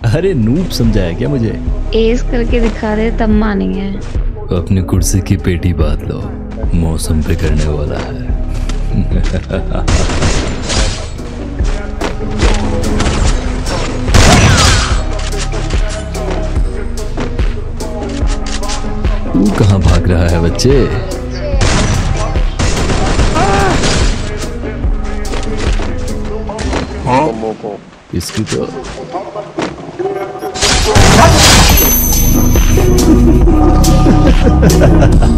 अरे नूब समझाया क्या मुझे? एज करके दिखा रहे तब मानेंगे। अपनी कुर्सी की पेटी बांध लो, मौसम बिगड़ने वाला है। तू कहाँ भाग रहा है बच्चे? इसकी तो